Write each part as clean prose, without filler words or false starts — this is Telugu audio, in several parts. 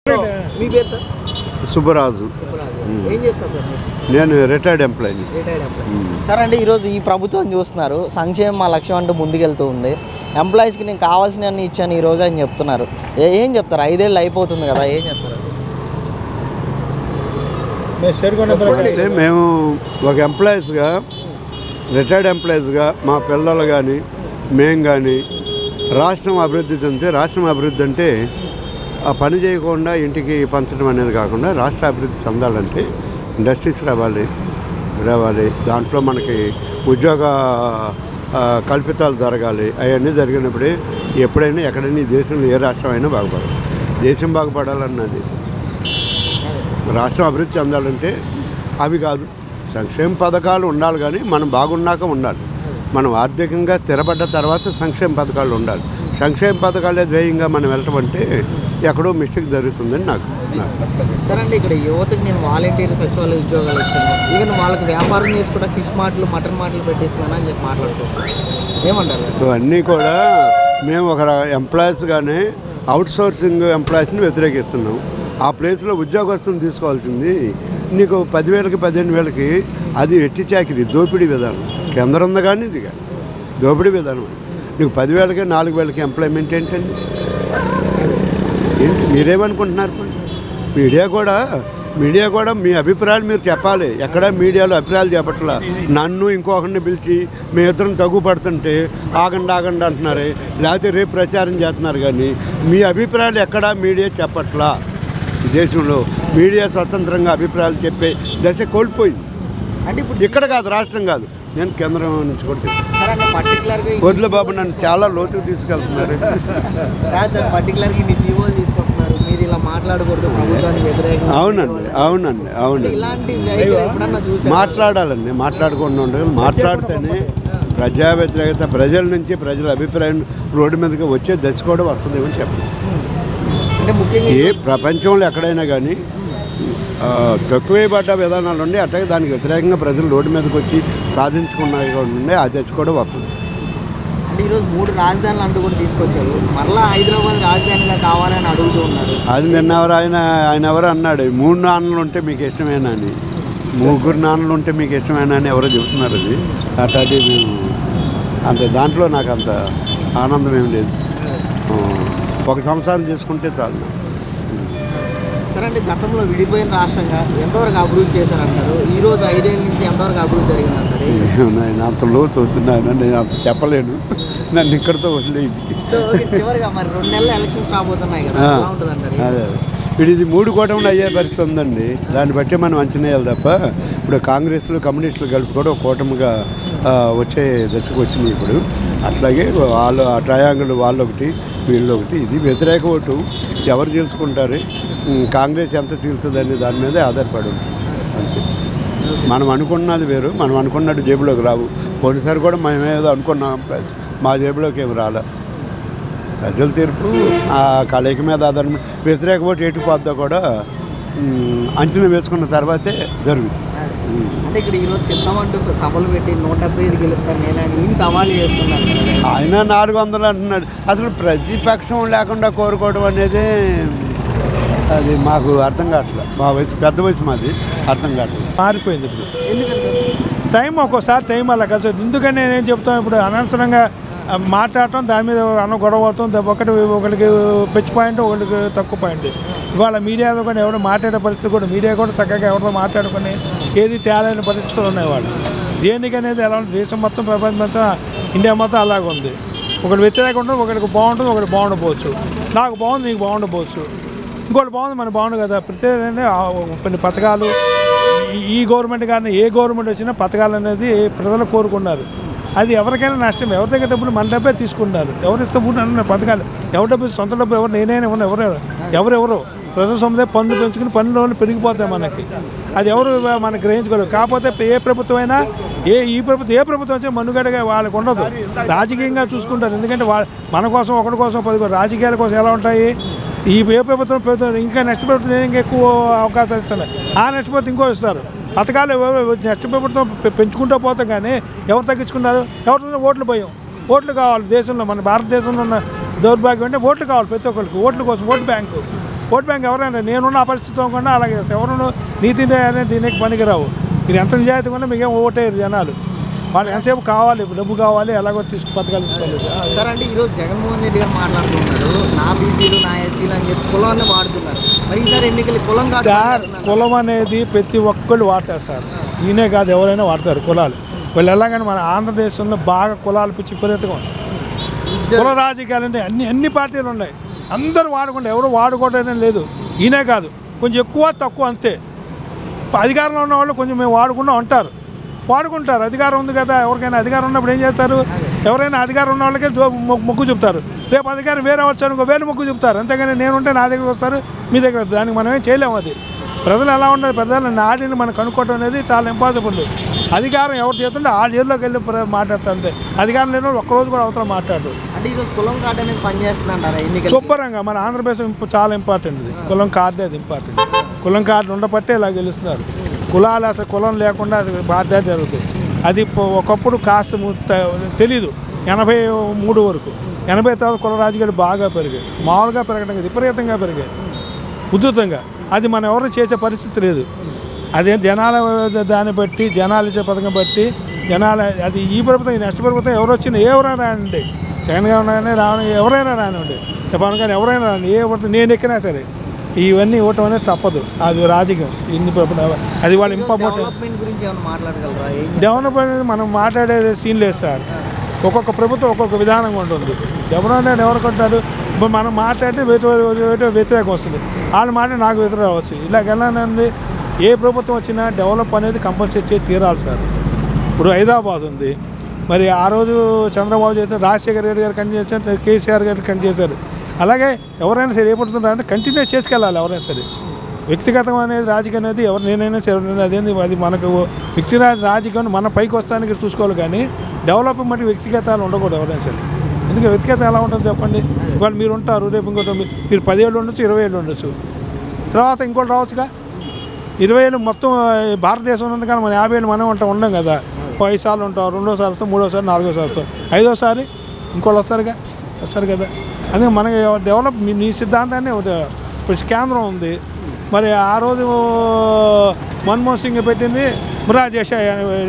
మీ పేరు సార్? సుబ్బరాజు. ఏం చేస్తారు సార్? నేను రిటైర్డ్ ఎంప్లాయీ. సార్ అంటే ఈరోజు ఈ ప్రభుత్వం చూస్తున్నారు, సంక్షేమం మా లక్ష్యం అంటూ ముందుకెళ్తూ ఉంది. ఎంప్లాయీస్కి నేను కావాల్సినవన్నీ ఇచ్చాను ఈరోజు అని చెప్తున్నారు. ఏం చెప్తారు? 5 ఏళ్ళు అయిపోతుంది కదా, ఏం చెప్తారు? అంటే మేము ఒక ఎంప్లాయీస్గా, రిటైర్డ్ ఎంప్లాయీస్గా మా పిల్లలు కానీ మేము కానీ రాష్ట్రం అభివృద్ధి చెందితే, రాష్ట్రం అభివృద్ధి అంటే ఆ పని చేయకుండా ఇంటికి పంచడం అనేది కాకుండా రాష్ట్ర అభివృద్ధి చెందాలంటే ఇండస్ట్రీస్ రావాలి, దాంట్లో మనకి ఉద్యోగ కల్పితాలు జరగాలి. అవన్నీ జరిగినప్పుడే ఎప్పుడైనా ఎక్కడైనా ఈ దేశంలో ఏ రాష్ట్రం అయినా బాగుపడాలి. దేశం బాగుపడాలన్నది, రాష్ట్రం అభివృద్ధి చెందాలంటే అవి కాదు, సంక్షేమ పథకాలు ఉండాలి. కానీ మనం బాగున్నాక ఉండాలి. మనం ఆర్థికంగా స్థిరపడ్డ తర్వాత సంక్షేమ పథకాలు ఉండాలి. సంక్షేమ పథకాలే ధ్యేయంగా మనం వెళ్ళటం అంటే ఎక్కడో మిస్టేక్ జరుగుతుందని నాకు. సరే అండి, ఇక్కడ యువతకి నేను వాలంటీర్ సచివాలయ ఉద్యోగాలు ఇస్తాను, ఈవెన్ వాళ్ళకి వ్యాపారం చేసుకుంటా ఫిష్ మార్ట్లు, మటన్ మార్ట్లు పెట్టిస్తున్నాను అని చెప్పి మాట్లాడుతున్నాను. ఏమంటారు? ఇవన్నీ కూడా మేము ఒక ఎంప్లాయీస్గానే అవుట్ సోర్సింగ్ ఎంప్లాయీస్ని వ్యతిరేకిస్తున్నాం. ఆ ప్లేస్లో ఉద్యోగస్తులను తీసుకోవాల్సింది నీకు 10,000కి 15,000కి అది ఎట్టి చాకిరి, దోపిడీ విధానం. కేంద్రం ఉంది కానీ ఇది కానీ దోపిడీ విధానం. నీకు 10,000కి 4,000కి ఎంప్లాయ్మెంట్ ఏంటండి? ఏంటి మీరేమనుకుంటున్నారు? మీడియా కూడా మీ అభిప్రాయాలు మీరు చెప్పాలి. ఎక్కడ మీడియాలో అభిప్రాయాలు చెప్పట్లా. నన్ను ఇంకొకరిని పిలిచి మీ ఇద్దరం తగ్గుపడుతుంటే ఆగండి అంటున్నారు, లేకపోతే రేపు ప్రచారం చేస్తున్నారు. కానీ మీ అభిప్రాయాలు ఎక్కడా మీడియా చెప్పట్లా. ఈ దేశంలో మీడియా స్వతంత్రంగా అభిప్రాయాలు చెప్పే దశ కోల్పోయింది. అంటే ఇప్పుడు ఇక్కడ కాదు, రాష్ట్రం కాదు, నేను కేంద్రం నుంచి కూడా వదిలే బాబు, నన్ను చాలా లోతుకు తీసుకెళ్తున్నారు. అవునండి. మాట్లాడాలండి, మాట్లాడకుండా ఉండదు. మాట్లాడితేనే ప్రజా వ్యతిరేకత ప్రజల నుంచి, ప్రజల అభిప్రాయం రోడ్డు మీదకి వచ్చే దశ కూడా వస్తుందేమని చెప్పండి. ఏ ప్రపంచంలో ఎక్కడైనా కానీ తక్కువేయబడ్డ విధానాలు ఉండి అట్లాగే దానికి వ్యతిరేకంగా ప్రజలు రోడ్డు మీదకి వచ్చి సాధించుకున్నవి ఉండే ఆ దశ కూడా వస్తుంది. అంటే ఈరోజు 3 రాజధానులు అంటూ కూడా తీసుకొచ్చారు, మళ్ళీ హైదరాబాద్ రాజధానిగా కావాలని అడుగుతూ ఉన్నారు. అది నిన్న ఆయన ఎవరు అన్నాడు, 3 నాన్నలు ఉంటే మీకు ఇష్టమేనా అని, 3 నాన్నలు ఉంటే మీకు ఇష్టమేనా అని ఎవరో చెబుతున్నారు. అది అట్లాంటి మేము అంత దాంట్లో నాకు అంత ఆనందం ఏం లేదు. ఒక సంవత్సరం చేసుకుంటే చాలు. సరే అంటే గతంలో విడిపోయిన రాష్ట్రంగా ఎంతవరకు అభివృద్ధి చేశారంటారు? ఈరోజు 5 ఏళ్ళ నుంచి ఎంతవరకు అభివృద్ధి జరిగిందంటారు? నేను అంత లోతు వద్దున్నాను, నేను అంత చెప్పలేను, నన్ను ఇక్కడితో వదిలేయండి. చివరిగా మరి 2 నెలలు ఎలక్షన్స్ రాబోతున్నాయి కదా, ఎలా ఉంటుంది అంటారు? అదే ఇది 3 కూటములు అయ్యే పరిస్థితి ఉందండి. దాన్ని బట్టి మనం అంచనా వేయాలి తప్ప ఇప్పుడు కాంగ్రెస్లు కమ్యూనిస్టులు కలిపి కూడా ఒక కూటమిగా వచ్చే దశకు వచ్చినాయి. ఇప్పుడు అట్లాగే వాళ్ళు ఆ ట్రయాంగిల్ వాళ్ళొకటి వీళ్ళొకటి, ఇది వ్యతిరేక ఓటు ఎవరు చీల్చుకుంటారు, కాంగ్రెస్ ఎంత చీల్తుందని దాని మీదే ఆధారపడి ఉంటుంది అంతే. మనం అనుకున్నది వేరు, మనం అనుకున్నట్టు జేబులోకి రావు. పోయినసారి కూడా మేమేదో అనుకున్నాం, మా జేబులోకి ఏమి రాలే. ప్రజల తీర్పు ఆ కలయిక మీద ఆధారం, వ్యతిరేక ఓటు ఎటుపోద్దో కూడా అంచనా వేసుకున్న తర్వాతే జరుగుతుంది. అంటే ఇక్కడ ఈరోజు సిద్ధమంటూ సభలు పెట్టి 175 గెలుస్తాను నేను సవాలు చేస్తున్నాను. ఆయన 400 అంటున్నాడు. అసలు ప్రతిపక్షం లేకుండా కోరుకోవడం అనేది అది మాకు అర్థం కావట్లేదు. మా వయసు పెద్ద వయసు, మాది అర్థం కావట్లేదు. మారిపోయింది ఇప్పుడు. టైం ఒక్కోసారి టైం అలా కలిసి, ఎందుకని నేనేం చెప్తాను, ఇప్పుడు అనవసరంగా మాట్లాడటం, దాని మీద అన్న గొడవ అవుతాం, ఒకరికి పెచ్చు పాయింట్, ఒకరికి తక్కువ పాయింట్. ఇవాళ మీడియాతో కానీ ఎవరు మాట్లాడే పరిస్థితి కూడా, మీడియా కూడా చక్కగా ఎవరితో మాట్లాడుకుని ఏది తేలైన పరిస్థితులు ఉన్నాయి. వాళ్ళు దేనికనేది ఎలా ఉంటుంది, దేశం మొత్తం, ప్రపంచం మొత్తం, ఇండియా మొత్తం అలాగ ఉంది. ఒకటి వ్యతిరేకం ఉంటుంది, ఒకరికి బాగుంటుంది, ఒకటి బాగుండకపోవచ్చు. నాకు బాగుంది, నీకు బాగుండకపోవచ్చు. ఇంకోటి బాగుంది, మనకు బాగుండు కదా. ప్రత్యేకంగా కొన్ని పథకాలు ఈ గవర్నమెంట్ కానీ ఏ గవర్నమెంట్ వచ్చినా పథకాలు అనేది ప్రజలు కోరుకున్నారు. అది ఎవరికైనా నష్టం. ఎవరి దగ్గర డబ్బులు మన డబ్బే తీసుకుంటారు. ఎవరు ఇస్తే ఊరిన పథకాలు, ఎవరి డబ్బు సొంత డబ్బు ఎవరు నేనైనా ఉన్నా ఎవరెవరు ప్రజల సొమ్ముదే పన్ను పెంచుకుని పన్నులు పెరిగిపోతాయి మనకి. అది ఎవరు మనకు గ్రహించుకోలేదు. కాకపోతే ఏ ప్రభుత్వం అయినా ఏ ప్రభుత్వం వచ్చి మనుగడగా వాళ్ళకు ఉండదు. రాజకీయంగా చూసుకుంటారు. ఎందుకంటే మన కోసం, ఒకరి కోసం, 10 రాజకీయాల కోసం ఎలా ఉంటాయి. ఏ ప్రభుత్వం ఇంకా నెక్స్ట్ ప్రభుత్వం నేను ఇంకా ఎక్కువ అవకాశాలు ఇస్తాను, ఆ నెక్స్ట్ ప్రభుత్వం ఇంకో ఇస్తారు. పథకాలు నెక్స్ట్ ప్రభుత్వం పెంచుకుంటూ పోతాం. కానీ ఎవరు తగ్గించుకున్నారు? ఎవరితో ఓట్లు పోయాం. ఓట్లు కావాలి దేశంలో, మన భారతదేశంలో ఉన్న దౌర్భాగ్యం అంటే ఓట్లు కావాలి. ప్రతి ఒక్కరికి ఓట్ల కోసం, ఓటు బ్యాంకు. ఓట్ బ్యాంక్ ఎవరైనా నేనున్న పరిస్థితితో కూడా అలాగే చేస్తాను. ఎవరు నీతి అనేది దీనికి పనికిరావు. మీరు ఎంత నిజాయితీ ఉన్నా మీకేం ఓటేరు జనాలు. వాళ్ళు ఎంతసేపు కావాలి, డబ్బు కావాలి, ఎలాగో పథకాలు తీసుకోవాలి. సార్ అంటే ఈరోజు జగన్మోహన్ రెడ్డి గారు మాట్లాడుతున్నారు, నా బీసీలు నా ఎస్సీలు అని చెప్పి కులాన్ని వాడుతున్నారు. మరి ఈసారి ఎన్నికలు కులం కాదు సార్, కులం అనేది ప్రతి ఒక్కళ్ళు వాడతారు సార్. ఈయనే కాదు, ఎవరైనా వాడతారు కులాలు. వాళ్ళు ఎలాగని మన ఆంధ్రదేశంలో బాగా కులాలు పిచ్చి విపరీతంగా ఉంటాయి. కుల రాజకీయాలు అంటే అన్ని పార్టీలు ఉన్నాయి. అందరూ వాడుకుంటే ఎవరు వాడుకోవడం లేదు. ఈయనే కాదు, కొంచెం ఎక్కువ తక్కువ అంతే. అధికారంలో ఉన్న వాళ్ళు కొంచెం మేము వాడుకుంటూ ఉంటారు, వాడుకుంటారు. అధికారం ఉంది కదా, ఎవరికైనా అధికారం ఉన్నప్పుడు ఏం చేస్తారు? ఎవరైనా అధికారం ఉన్న వాళ్ళకే మొగ్గు చూపుతారు. రేపు అధికారం వేరే వచ్చారు ఇంకో వేరే మొగ్గు చూపుతారు. అంతేగాని నేనుంటే నా దగ్గర వస్తారు, మీ దగ్గర. దానికి మనం ఏం చేయలేము. అది ప్రజలు ఎలా ఉండదు, ప్రజల నాడిని మనం కనుక్కోవడం అనేది చాలా ఇంపాసిబుల్. అధికారం ఎవరు చేస్తుంటే ఆ జైల్లోకి వెళ్ళి మాట్లాడతారు అంతే. అధికారం లేని వాళ్ళు ఒక్కరోజు కూడా అవతల మాట్లాడరు. అంటే ఈరోజు కులం కార్డు అనేది పనిచేస్తుందంటారా? శుభ్రంగా మన ఆంధ్రప్రదేశ్ చాలా ఇంపార్టెంట్. ఇది కులం కార్డు అది ఇంపార్టెంట్. కులం కార్డు ఉండబట్టే ఇలా గెలుస్తున్నారు. కులాలు అసలు కులం లేకుండా అది బాధ్యత జరుగుతుంది. అది ఒకప్పుడు కాస్త తెలీదు. 83 వరకు 80 తర్వాత కుల రాజకీయాలు బాగా పెరిగాయి. మామూలుగా పెరగడం కదా, విపరీతంగా పెరిగాయి, ఉధృతంగా. అది మనం ఎవరు చేసే పరిస్థితి లేదు. అదే జనాల దాన్ని బట్టి, జనాలు ఇచ్చే పథకం బట్టి జనాలు. అది ఈ ప్రభుత్వం, ఈ నెక్స్ట్ ప్రభుత్వం ఎవరు వచ్చినా ఎవరైనా రానండి, జగన్ గారు రాని ఎవరైనా రానివ్వండి, పవన్ కానీ ఎవరైనా రాని, ఏ నేను ఎక్కినా సరే ఇవన్నీ ఇవ్వటం అనేది తప్పదు. అది రాజకీయం. ఇన్ని అది వాళ్ళ ఇంపార్టెంట్. డెవలప్మెంట్ మనం మాట్లాడేది సీన్ లేదు సార్. ఒక్కొక్క ప్రభుత్వం ఒక్కొక్క విధానంగా ఉంటుంది. డెవలప్మెంట్ ఎవరు కొంటారు? ఇప్పుడు మనం మాట్లాడితే వ్యతిరేకం వస్తుంది, వాళ్ళు మాట్లాడి నాకు వ్యతిరేకం వస్తుంది. ఇలాగెళ్ళానంది ఏ ప్రభుత్వం వచ్చినా డెవలప్ అనేది కంపల్సరీ చేసి తీరాలి సార్. ఇప్పుడు హైదరాబాద్ ఉంది, మరి ఆ రోజు చంద్రబాబు చేస్తే రాజశేఖర రెడ్డి గారు కంటిన్యూ చేశారు, కేసీఆర్ గారు కంటిన్యూ చేశారు. అలాగే ఎవరైనా సరే ఏ పడుతుంటే కంటిన్యూ చేసుకెళ్ళాలి. ఎవరైనా సరే వ్యక్తిగతం అనేది రాజకీయం అనేది నేనైనా సరే అదేంది, అది మనకు వ్యక్తిగత రాజకీయం మన పైకి వస్తానికి చూసుకోవాలి. కానీ డెవలప్మెంట్ వ్యక్తిగతాలు ఉండకూడదు ఎవరైనా సరే. ఎందుకంటే వ్యక్తిగతం ఎలా ఉంటుంది చెప్పండి? ఇవాళ మీరు ఉంటారు, రేపు ఇంకోటి మీరు 10 ఏళ్ళు ఉండొచ్చు, 20 ఏళ్ళు ఉండొచ్చు, తర్వాత ఇంకోటి రావచ్చుగా. 20 ఏళ్ళు మొత్తం భారతదేశం ఉంది కానీ మన 50 ఏళ్ళు మనం ఉండం కదా. 5 సార్లు ఉంటాం, 2వ సారి వస్తాం, 3వ సారి, 4వ సారి వస్తాం, 5వ సారి ఇంకోళ్ళు వస్తారు కదా. అందుకే మనకి డెవలప్ నీ సిద్ధాంతాన్ని ఇప్పుడు కేంద్రం ఉంది. మరి ఆ రోజు మన్మోహన్ సింగ్ పెట్టింది మొరార్జీ దేశాయ్,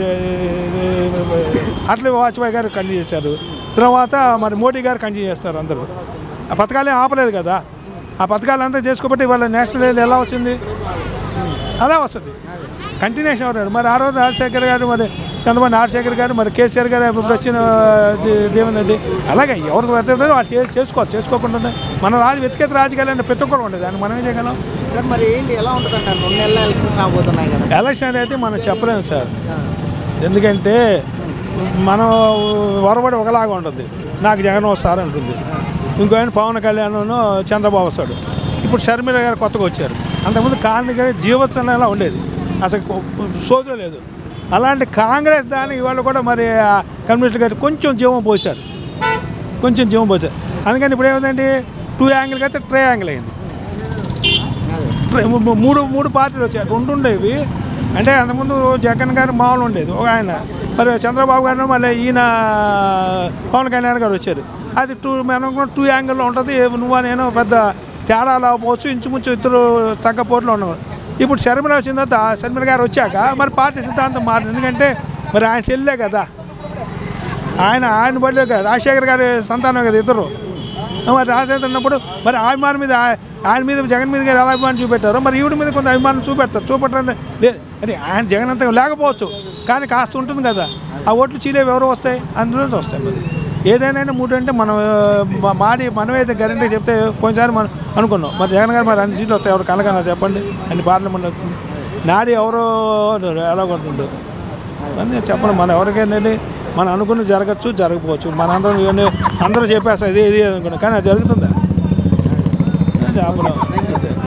అటల్ వాజ్పేయి గారు కంటిన్యూ చేశారు. తర్వాత మరి మోడీ గారు కంటిన్యూ చేస్తారు. అందరూ ఆ పథకాలే ఆపలేదు కదా. ఆ పథకాలు అంతా చేసుకోబట్టి ఇవాళ నేషనల్ లెవెల్ ఎలా వచ్చింది? అలా వస్తుంది, కంటిన్యూషన్ అవుతారు. మరి ఆ రోజు రాజశేఖర్ గారు, మరి చంద్రబాబు రాజశేఖర్ గారు, మరి కేసీఆర్ గారు ఇప్పుడు వచ్చిన దేవేంద్రెడ్డి, అలాగే ఎవరికి వ్యతిరేకం వాళ్ళు చేసుకోకుండా మన వ్యక్తిగత రాజకీయాలు అంటే ప్రతి ఒక్కరు ఉండేది. దాన్ని మనం ఏం చేయగలం? మరి ఏంటి ఎలా ఉంటుంది అంటారు? 2 నెలల ఎలక్షన్స్ రాబోతున్నాయి కదా. ఎలక్షన్ అయితే మనం చెప్పలేము సార్. ఎందుకంటే మనం వరబడి ఒకలాగా ఉంటుంది. నాకు జగన్ వస్తారంటుంది, ఇంకో ఆయన పవన్ కళ్యాణ్ చంద్రబాబు వస్తాడు. ఇప్పుడు షర్మిల గారు కొత్తగా వచ్చారు. అంతకుముందు కాంగ్రెస్ గారి జీవోత్సవంలా ఉండేది, అసలు సోదో లేదు. అలాంటి కాంగ్రెస్ దాన్ని ఇవాళ కూడా మరి కమ్యూనిస్టులు గారు కొంచెం జీవం పోశారు. అందుకని ఇప్పుడు ఏమైందండి, 2 యాంగిల్ అయితే ట్రయాంగిల్ అయింది. మూడు పార్టీలు వచ్చాయి. 2 ఉండేవి. అంటే అంతకుముందు జగన్ గారు మామూలు ఉండేది ఒక ఆయన, మరి చంద్రబాబు గారు, మళ్ళీ ఈయన పవన్ కళ్యాణ్ గారు వచ్చారు. అది 2 యాంగిల్లో ఉంటుంది. నువ్వు నేను పెద్ద తేడా లేకపోవచ్చు, ఇంచుమించు ఇద్దరు తగ్గపోట్లు ఉండవు. ఇప్పుడు షర్మిల వచ్చిన తర్వాత, షర్మిల గారు వచ్చాక మరి పార్టీ సిద్ధాంతం మారింది. ఎందుకంటే మరి ఆయన చెల్లెలే కదా, ఆయన బడిలో కదా, రాజశేఖర్ గారి సంతానం కదా ఇద్దరు. మరి రాజశేఖర్ ఉన్నప్పుడు మరి అభిమానం మీద ఆయన మీద జగన్ మీద గారు ఎలా అభిమానం చూపెట్టారో మరి ఈవిడ మీద కొంత అభిమానం చూపెట్టడం లేదు. అంటే ఆయన జగన్ అంతా లేకపోవచ్చు, కానీ కాస్త ఉంటుంది కదా. ఆ ఓట్లు చీలేవి ఎవరు వస్తాయి? అందులో వస్తాయి. మరి ఏదైనా 3 అంటే మనం మనమైతే గ్యారెంటీ చెప్తే పోయినసారి మనం అనుకున్నాం. మరి జగన్ గారు మరి అన్ని సీట్లు వస్తాయి, ఎవరు కనకన్నా చెప్పండి, అన్ని పార్లమెంట్ వస్తుంది. నాడి ఎవరో ఎలా కొడుతుండో అని చెప్పండి. మనం ఎవరికైనా మనం అనుకుని జరగచ్చు, జరగకపోవచ్చు. అందరూ చెప్పేస్తాం ఇది అనుకున్నాం, కానీ అది జరుగుతుందా? చెప్పడం